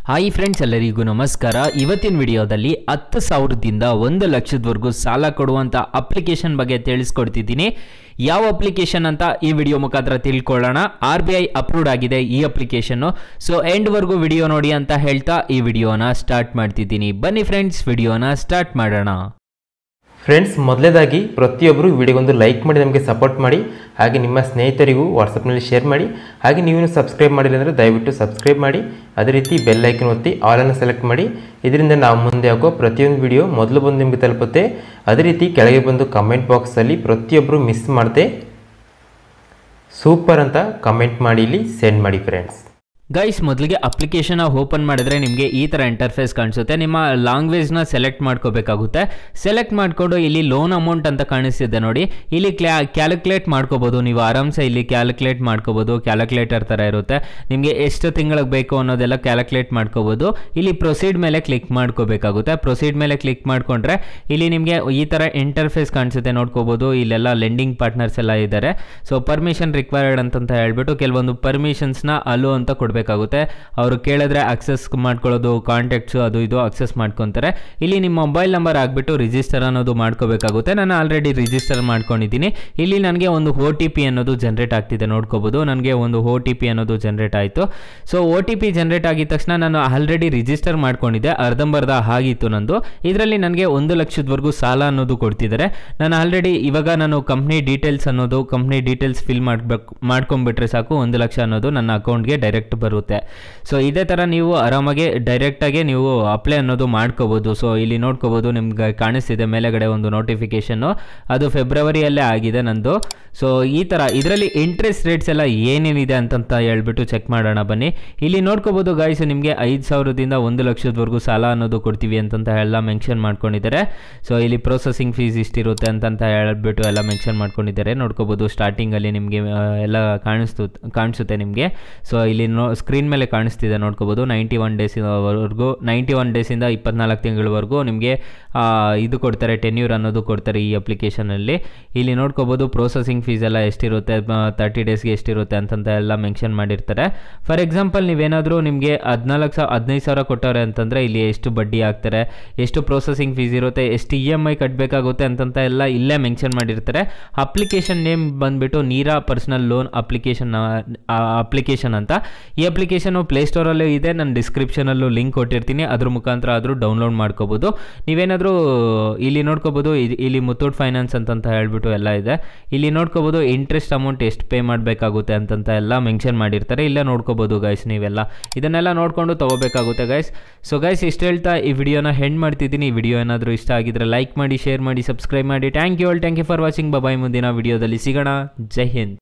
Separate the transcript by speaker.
Speaker 1: Hi friends, ಎಲ್ಲರಿಗೂ ನಮಸ್ಕಾರ. ಇವತ್ತಿನ ವಿಡಿಯೋದಲ್ಲಿ 10,000ದಿಂದ 1 ಲಕ್ಷದವರೆಗೂ ಸಾಲ ಕೊಡುವಂಥ ಅಪ್ಲಿಕೇಶನ್ ಬಗ್ಗೆ ತಿಳಿಸ್ಕೊಡ್ತಿದ್ದೀನಿ. ಯಾವ ಅಪ್ಲಿಕೇಶನ್ ಅಂತ ಈ ವಿಡಿಯೋ ಮುಖಾಂತರ ತಿಳ್ಕೊಳ್ಳೋಣ. RBI ಅಪ್ರೂವ್ಡ್ ಆಗಿದೆ ಈ ಅಪ್ಲಿಕೇಶನ್ನು. ಸೊ ಎಂಡ್ವರೆಗೂ ವಿಡಿಯೋ ನೋಡಿ ಅಂತ ಹೇಳ್ತಾ ಈ ವಿಡಿಯೋನ ಸ್ಟಾರ್ಟ್ ಮಾಡ್ತಿದ್ದೀನಿ. ಬನ್ನಿ ಫ್ರೆಂಡ್ಸ್, ವಿಡಿಯೋನ ಸ್ಟಾರ್ಟ್ ಮಾಡೋಣ.
Speaker 2: ಫ್ರೆಂಡ್ಸ್, ಮೊದಲೇದಾಗಿ ಪ್ರತಿಯೊಬ್ಬರು ವಿಡಿಯೋಗೊಂದು ಲೈಕ್ ಮಾಡಿ ನಮಗೆ ಸಪೋರ್ಟ್ ಮಾಡಿ. ಹಾಗೆ ನಿಮ್ಮ ಸ್ನೇಹಿತರಿಗೂ ವಾಟ್ಸಪ್ನಲ್ಲಿ ಶೇರ್ ಮಾಡಿ. ಹಾಗೆ ನೀವು ಸಬ್ಸ್ಕ್ರೈಬ್ ಮಾಡಿಲ್ಲ ಅಂದರೆ ದಯವಿಟ್ಟು ಸಬ್ಸ್ಕ್ರೈಬ್ ಮಾಡಿ. ಅದೇ ರೀತಿ ಬೆಲ್ ಐಕನ್ ಒತ್ತಿ ಆಲನ್ನು ಸೆಲೆಕ್ಟ್ ಮಾಡಿ. ಇದರಿಂದ ನಾವು ಮುಂದೆ ಹಾಕೋ ಪ್ರತಿಯೊಂದು ವಿಡಿಯೋ ಮೊದಲು ಬಂದು ನಿಮಗೆ ತಲುಪುತ್ತೆ. ಅದೇ ರೀತಿ ಕೆಳಗೆ ಬಂದು ಕಮೆಂಟ್ ಬಾಕ್ಸಲ್ಲಿ ಪ್ರತಿಯೊಬ್ಬರು ಮಿಸ್ ಮಾಡದೆ ಸೂಪರ್ ಅಂತ ಕಮೆಂಟ್ ಮಾಡಿ ಇಲ್ಲಿ ಸೆಂಡ್ ಮಾಡಿ ಫ್ರೆಂಡ್ಸ್.
Speaker 1: ಗೈಸ್, ಮೊದಲಿಗೆ ಅಪ್ಲಿಕೇಶನ್ ಓಪನ್ ಮಾಡಿದ್ರೆ ನಿಮಗೆ ಈ ಥರ ಇಂಟರ್ಫೇಸ್ ಕಾಣಿಸುತ್ತೆ. ನಿಮ್ಮ ಲ್ಯಾಂಗ್ವೇಜ್ನ ಸೆಲೆಕ್ಟ್ ಮಾಡ್ಕೋಬೇಕಾಗುತ್ತೆ. ಸೆಲೆಕ್ಟ್ ಮಾಡಿಕೊಂಡು ಇಲ್ಲಿ ಲೋನ್ ಅಮೌಂಟ್ ಅಂತ ಕಾಣಿಸ್ತಿದೆ ನೋಡಿ. ಇಲ್ಲಿ ಕ್ಯಾಲ್ಕುಲೇಟ್ ಮಾಡ್ಕೋಬೋದು. ನೀವು ಆರಾಮ್ಸೆ ಇಲ್ಲಿ ಕ್ಯಾಲ್ಕುಲೇಟ್ ಮಾಡ್ಕೋಬೋದು. ಕ್ಯಾಲ್ಕುಲೇಟರ್ ಥರ ಇರುತ್ತೆ. ನಿಮಗೆ ಎಷ್ಟು ತಿಂಗಳಿಗೆ ಬೇಕು ಅನ್ನೋದೆಲ್ಲ ಕ್ಯಾಲ್ಕುಲೇಟ್ ಮಾಡ್ಕೋಬೋದು. ಇಲ್ಲಿ ಪ್ರೊಸೀಡ್ ಮೇಲೆ ಕ್ಲಿಕ್ ಮಾಡ್ಕೋಬೇಕಾಗುತ್ತೆ. ಪ್ರೊಸೀಡ್ ಮೇಲೆ ಕ್ಲಿಕ್ ಮಾಡಿಕೊಂಡ್ರೆ ಇಲ್ಲಿ ನಿಮಗೆ ಈ ಥರ ಇಂಟರ್ಫೇಸ್ ಕಾಣಿಸುತ್ತೆ, ನೋಡ್ಕೋಬೋದು. ಇಲ್ಲೆಲ್ಲ ಲೆಂಡಿಂಗ್ ಪಾರ್ಟ್ನರ್ಸ್ ಎಲ್ಲ ಇದ್ದಾರೆ. ಸೊ ಪರ್ಮಿಷನ್ ರಿಕ್ವೈರ್ಡ್ ಅಂತ ಹೇಳ್ಬಿಟ್ಟು ಕೆಲವೊಂದು ಪರ್ಮಿಷನ್ಸ್ನ ಅಲೋ ಅಂತ ಕೊಡಬೇಕಾಗುತ್ತೆ. ಅವರು ಕೇಳಿದ್ರೆ ಅಕ್ಸೆಸ್ ಮಾಡ್ಕೊಳ್ಳೋದು, ಕಾಂಟ್ಯಾಕ್ಟ್ಸು ಅದು ಇದು ಅಕ್ಸೆಸ್ ಮಾಡ್ಕೊತಾರೆ. ಇಲ್ಲಿ ನಿಮ್ಮ ಮೊಬೈಲ್ ನಂಬರ್ ಆಗಿಬಿಟ್ಟು ರಿಜಿಸ್ಟರ್ ಅನ್ನೋದು ಮಾಡ್ಕೋಬೇಕಾಗುತ್ತೆ. ನಾನು ಆಲ್ರೆಡಿ ರಿಜಿಸ್ಟರ್ ಮಾಡ್ಕೊಂಡಿದ್ದೀನಿ. ಇಲ್ಲಿ ನನಗೆ ಒಂದು OTP ಅನ್ನೋದು ಜನರೇಟ್ ಆಗ್ತಿದೆ, ನೋಡ್ಕೋಬೋದು. ನನಗೆ ಒಂದು OTP ಅನ್ನೋದು ಜನರೇಟ್ ಆಯಿತು. ಸೊ OTP ಜನರೇಟ್ ಆಗಿದ ತಕ್ಷಣ ನಾನು ಆಲ್ರೆಡಿ ರಿಜಿಸ್ಟರ್ ಮಾಡ್ಕೊಂಡಿದ್ದೆ, ಅರ್ಧಂಬರ್ಧ ಆಗಿತ್ತು ನಂದು. ಇದರಲ್ಲಿ ನನಗೆ 1 ಲಕ್ಷದವರೆಗೂ ಸಾಲ ಅನ್ನೋದು ಕೊಡ್ತಿದ್ದಾರೆ. ನಾನು ಆಲ್ರೆಡಿ ಇವಾಗ ನಾನು ಕಂಪ್ನಿ ಡೀಟೇಲ್ಸ್ ಫಿಲ್ ಮಾಡ್ಕೊಂಡ್ಬಿಟ್ರೆ ಸಾಕು, 1 ಲಕ್ಷ ಅನ್ನೋದು ನನ್ನ ಅಕೌಂಟ್ಗೆ ಡೈರೆಕ್ಟ್ ಬರುತ್ತೆ. ಸೊ ಇದೇ ಥರ ನೀವು ಆರಾಮಾಗಿ ಡೈರೆಕ್ಟಾಗಿ ನೀವು ಅಪ್ಲೈ ಅನ್ನೋದು ಮಾಡ್ಕೋಬೋದು. ಸೊ ಇಲ್ಲಿ ನೋಡ್ಕೋಬೋದು, ನಿಮ್ಗೆ ಕಾಣಿಸ್ತಿದೆ ಮೇಲೆಗಡೆ ಒಂದು ನೋಟಿಫಿಕೇಶನ್ನು, ಅದು ಫೆಬ್ರವರಿಯಲ್ಲೇ ಆಗಿದೆ ನಂದು. ಸೊ ಈ ಥರ ಇದರಲ್ಲಿ ಇಂಟ್ರೆಸ್ಟ್ ರೇಟ್ಸ್ ಎಲ್ಲ ಏನೇನಿದೆ ಅಂತಂತ ಹೇಳ್ಬಿಟ್ಟು ಚೆಕ್ ಮಾಡೋಣ ಬನ್ನಿ. ಇಲ್ಲಿ ನೋಡ್ಕೋಬೋದು ಗಾಯ್ಸ್, ನಿಮಗೆ 5,000ದಿಂದ 1 ಲಕ್ಷದವರೆಗೂ ಸಾಲ ಅನ್ನೋದು ಕೊಡ್ತೀವಿ ಅಂತಂತ ಎಲ್ಲ ಮೆನ್ಷನ್ ಮಾಡ್ಕೊಂಡಿದ್ದಾರೆ. ಸೊ ಇಲ್ಲಿ ಪ್ರೊಸೆಸಿಂಗ್ ಫೀಸ್ ಇಷ್ಟಿರುತ್ತೆ ಅಂತಂತ ಹೇಳ್ಬಿಟ್ಟು ಎಲ್ಲ ಮೆನ್ಷನ್ ಮಾಡ್ಕೊಂಡಿದ್ದಾರೆ, ನೋಡ್ಕೋಬೋದು. ಸ್ಟಾರ್ಟಿಂಗಲ್ಲಿ ನಿಮಗೆ ಎಲ್ಲ ಕಾಣಿಸುತ್ತೆ ನಿಮಗೆ. ಸೊ ಇಲ್ಲಿ ಸ್ಕ್ರೀನ್ ಮೇಲೆ ಕಾಣಿಸ್ತಿದೆ, ನೋಡ್ಕೋಬೋದು. 91 ಡೇಸಿಂದ 24 ತಿಂಗಳವರೆಗೂ ನಿಮಗೆ ಇದು ಕೊಡ್ತಾರೆ, ಟೆನ್ಯೂರ್ ಅನ್ನೋದು ಕೊಡ್ತಾರೆ ಈ ಅಪ್ಲಿಕೇಶನಲ್ಲಿ. ಇಲ್ಲಿ ನೋಡ್ಕೋಬೋದು ಪ್ರೊಸೆಸಿಂಗ್ ಫೀಸ್ ಎಲ್ಲ ಎಷ್ಟಿರುತ್ತೆ, 30 ಡೇಸ್ಗೆ ಎಷ್ಟಿರುತ್ತೆ ಅಂತಂತ ಎಲ್ಲ ಮೆನ್ಷನ್ ಮಾಡಿರ್ತಾರೆ. ಫಾರ್ ಎಕ್ಸಾಂಪಲ್ ನೀವೇನಾದರೂ ನಿಮಗೆ 15,000 ಕೊಟ್ಟವ್ರೆ ಅಂತಂದರೆ ಇಲ್ಲಿ ಎಷ್ಟು ಬಡ್ಡಿ ಹಾಕ್ತಾರೆ, ಎಷ್ಟು ಪ್ರೊಸೆಸಿಂಗ್ ಫೀಸ್ ಇರುತ್ತೆ, ಎಷ್ಟು EMI ಕಟ್ಟಬೇಕಾಗುತ್ತೆ ಅಂತಂತ ಎಲ್ಲ ಇಲ್ಲೇ ಮೆನ್ಷನ್ ಮಾಡಿರ್ತಾರೆ. ಅಪ್ಲಿಕೇಶನ್ ನೇಮ್ ಬಂದುಬಿಟ್ಟು ನೀರಾ ಪರ್ಸನಲ್ ಲೋನ್ ಅಪ್ಲಿಕೇಶನ್ ಅಂತ. ಈ ಅಪ್ಲಿಕೇಶನು ಪ್ಲೇಸ್ಟೋರಲ್ಲೂ ಇದೆ, ನಾನು ಡಿಸ್ಕ್ರಿಪ್ಷನಲ್ಲೂ ಲಿಂಕ್ ಕೊಟ್ಟಿರ್ತೀನಿ, ಅದ್ರ ಮುಖಾಂತರ ಆದರೂ ಡೌನ್ಲೋಡ್ ಮಾಡ್ಕೋಬೋದು. ನೀವೇನಾದರೂ ಇಲ್ಲಿ ನೋಡ್ಕೋಬೋದು, ಇಲ್ಲಿ ಮುತ್ತೂಟ್ ಫೈನಾನ್ಸ್ ಅಂತಂತ ಹೇಳ್ಬಿಟ್ಟು ಎಲ್ಲ ಇದೆ. ಇಲ್ಲಿ ನೋಡ್ಕೋಬೋದು ಇಂಟ್ರೆಸ್ಟ್ ಅಮೌಂಟ್ ಎಷ್ಟು ಪೇ ಮಾಡಬೇಕಾಗುತ್ತೆ ಅಂತಂತ ಎಲ್ಲ ಮೆನ್ಷನ್ ಮಾಡಿರ್ತಾರೆ. ಇಲ್ಲೇ ನೋಡ್ಕೋಬೋದು ಗೈಸ್, ನೀವೆಲ್ಲ ಇದನ್ನೆಲ್ಲ ನೋಡಿಕೊಂಡು ತೊಗೋಬೇಕಾಗುತ್ತೆ ಗೈಸ್. ಸೊ ಗೈಸ್, ಇಷ್ಟು ಹೇಳ್ತಾ ಈ ವಿಡಿಯೋನ ಹೆಂಡ್ ಮಾಡ್ತಿದ್ದೀನಿ. ಈ ವಿಡಿಯೋ ಏನಾದರೂ ಇಷ್ಟ ಆಗಿದ್ರೆ ಲೈಕ್ ಮಾಡಿ, ಶೇರ್ ಮಾಡಿ, ಸಬ್ಸ್ಕ್ರೈಬ್ ಮಾಡಿ. Thank you for watching. Bye, ಮುಂದಿನ ವಿಡಿಯೋದಲ್ಲಿ ಸಿಗೋಣ. ಜೈ ಹಿಂದ್.